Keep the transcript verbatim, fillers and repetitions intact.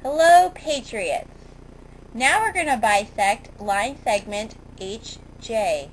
Hello, Patriots! Now we're going to bisect line segment H J.